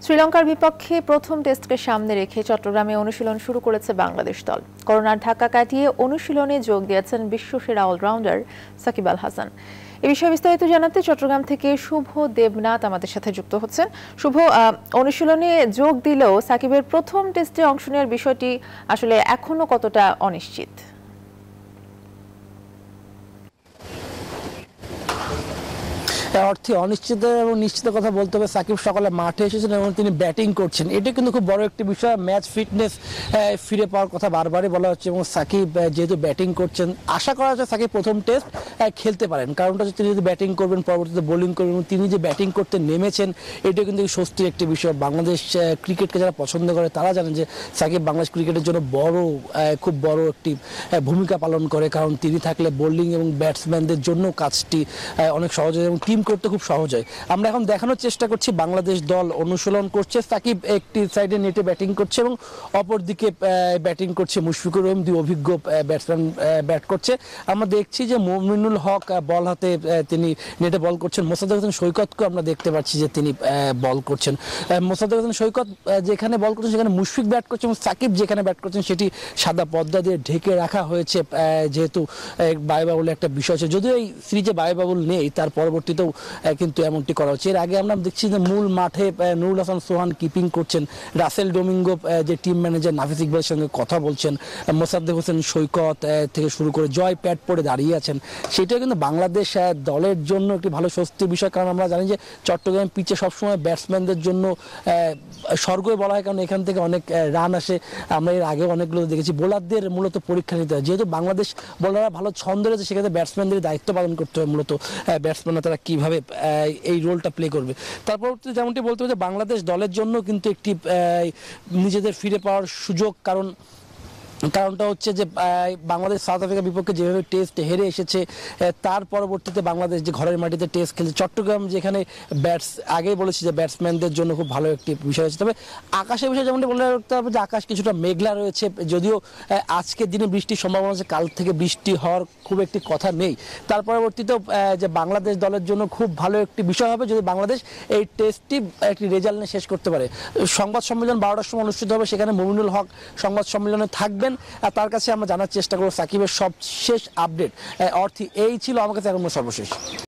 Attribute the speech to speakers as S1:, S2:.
S1: শ্রীলঙ্কার বিপক্ষে প্রথম টেস্টকে সামনে রেখে চট্টগ্রামে অনুশীলন শুরু করেছে বাংলাদেশ দল। করোনার ধাক্কা কাটিয়ে অনুশীলনে যোগ দিয়েছেন বিশ্বসেরা অলরাউন্ডার সাকিব আল হাসান। এ বিষয়ে বিস্তারিত জানাতে চট্টগ্রাম থেকে শুভ দেবনাথ আমাদের সাথে যুক্ত হচ্ছেন। শুভ, অনুশীলনে যোগ দিলেও সাকিবের প্রথম টেস্টে অংশ নেওয়ার বিষয়টি আসলে এখনো কতটা অনিশ্চিত?
S2: অর্থে অনিশ্চিত এবং নিশ্চিত কথা বলতে হবে, সাকিব সকালে মাঠে এসেছেন এবং তিনি ব্যাটিং করছেন, এটা কিন্তু খুব বড় একটি বিষয়। ম্যাচ ফিটনেস ফিরে পাওয়ার কথা বারবারই বলা হচ্ছে এবং সাকিব যেহেতু ব্যাটিং করছেন, আশা করা হচ্ছে সাকিব প্রথম টেস্ট খেলতে পারেন। কারণটা হচ্ছে তিনি যদি ব্যাটিং করবেন, পরবর্তীতে বোলিং করবেন এবং তিনি যে ব্যাটিং করতে নেমেছেন, এটা কিন্তু স্বস্তির একটি বিষয়। বাংলাদেশ ক্রিকেটকে যারা পছন্দ করে তারা জানেন যে সাকিব বাংলাদেশ ক্রিকেটের জন্য খুব বড় একটি ভূমিকা পালন করে, কারণ তিনি থাকলে বোলিং এবং ব্যাটসম্যানদের জন্য কাজটি অনেক সহজ হয় এবং টিম করতে খুব সহজ হয়। আমরা এখন দেখানোর চেষ্টা করছি বাংলাদেশ দল অনুশীলন করছে। সাকিব একটি সাইডে নেটে ব্যাটিং করছে এবং অপরদিকে ব্যাটিং করছে মুশফিকুর রহিম, দুই অভিজ্ঞ ব্যাটসম্যান ব্যাট করছে। আমরা দেখছি যে মুমিনুল হক বল হাতে তিনি নেটে বল করছেন। মোসাদ্দেক হোসেন সৈকতকে আমরা দেখতে পাচ্ছি যে তিনি বল করছেন। মোসাদ্দেক হোসেন সৈকত যেখানে বল করছেন সেখানে মুশফিক ব্যাট করছে এবং সাকিব যেখানে ব্যাট করছেন সেটি সাদা পর্দা দিয়ে ঢেকে রাখা হয়েছে, যেহেতু বায়ুবাবুল একটা বিষয় আছে। যদিও এই সিরিজে বায়ুবাবুল নেই, তার পরবর্তীতেও কিন্তু এমনটি করা হচ্ছে। এর আগে আমরা দেখছি যে মূল মাঠে নুরুল হাসান সোহান কিপিং করছেন, রাসেল ডোমিঙ্গো যে টিম ম্যানেজার নাফিস ইকবালের সঙ্গে কথা বলছেন, মোসাদ্দেক হোসেন সৈকত থেকে শুরু করে জয় প্যাড পরে দাঁড়িয়ে আছেন। সেটাও কিন্তু বাংলাদেশ দলের জন্য একটি ভালো স্বস্তির বিষয়, কারণ আমরা জানি যে চট্টগ্রাম পিচে সবসময় ব্যাটসম্যানদের জন্য স্বর্গই বলা হয়, কারণ এখান থেকে অনেক রান আসে। আমরা এর আগেও অনেকগুলো দেখেছি। বোলারদের মূলত পরীক্ষা নিতে হয়, যেহেতু বাংলাদেশ বোলাররা ভালো ছন্দ রয়েছে, সেক্ষেত্রে ব্যাটসম্যানদের দায়িত্ব পালন করতে হয় মূলত ব্যাটসম্যানরা তারা কীভাবে এই রোলটা প্লে করবে। তারপর যেমনটি বলতে হবে যে বাংলাদেশ দলের জন্য কিন্তু একটি নিজেদের ফিরে পাওয়ার সুযোগ, কারণটা হচ্ছে যে বাংলাদেশ সাউথ আফ্রিকার বিপক্ষে যেভাবে টেস্ট হেরে এসেছে, তার পরবর্তীতে বাংলাদেশ যে ঘরের মাটিতে টেস্ট খেলছে, চট্টগ্রাম যেখানে আগেই বলেছি যে ব্যাটসম্যানদের জন্য খুব ভালো একটি বিষয় আছে। তবে আকাশের বিষয়ে যেমনটি বলে রাখতে হবে যে আকাশ কিছুটা মেঘলা রয়েছে, যদিও আজকের দিনে বৃষ্টির সম্ভাবনা আছে, কাল থেকে বৃষ্টি হওয়ার খুব একটি কথা নেই। তার পরবর্তীতেও যে বাংলাদেশ দলের জন্য খুব ভালো একটি বিষয় হবে যদি বাংলাদেশ এই টেস্টটি একটি রেজাল্ট নিয়ে শেষ করতে পারে। সংবাদ সম্মেলন 12টার সময় অনুষ্ঠিত হবে, সেখানে মুমিনুল হক সংবাদ সম্মেলনে থাকবেন। তার কাছে আমরা জানার চেষ্টা করব সাকিবের সবশেষ আপডেট। অর্থে এই ছিল আমার কাছে এখন সর্বশেষ।